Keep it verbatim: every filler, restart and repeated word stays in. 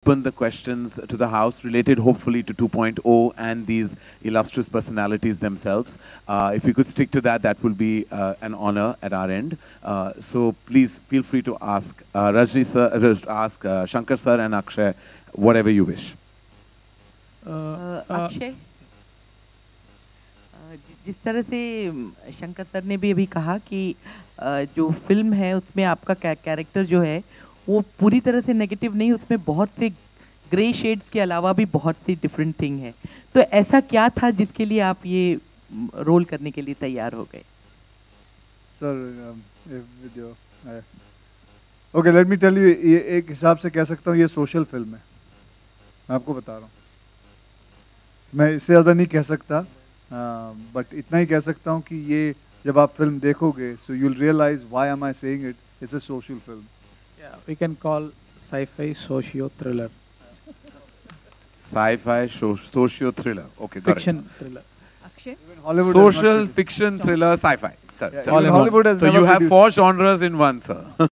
open the questions to the house related hopefully to two point oh and these illustrious personalities themselves. Uh, if you could stick to that, that will be uh, an honor at our end. Uh, so please feel free to ask uh, Rajni sir, uh, ask uh, Shankar sir and Akshay whatever you wish. uh, Akshay, जिस तरह से Shankar sir ने भी अभी कहा कि जो film है उसमें आपका कैरेक्टर जो है वो पूरी तरह से नेगेटिव नहीं, उसमें बहुत से ग्रे शेड्स के अलावा भी बहुत सी डिफरेंट थिंग है, तो ऐसा क्या था जिसके लिए आप ये रोल करने के लिए तैयार हो गए? Sir okay, let me tell you, ये एक हिसाब से कह सकता हूँ ये सोशल फिल्म है, मैं आपको बता रहा हूँ, मैं इससे ज़्यादा नहीं कह सकता, बट uh, इतना ही कह सकता हूँ कि ये जब आप फिल्म देखोगे so you'll realize why am I saying it, it's a social film. Yeah, we can call sci-fi socio thriller. Sci-fi socio thriller. Okay, fiction thriller. Akshay? Hollywood social fiction thriller sci-fi. Sir, yeah, sir. Hollywood has so you have four genres in one, sir.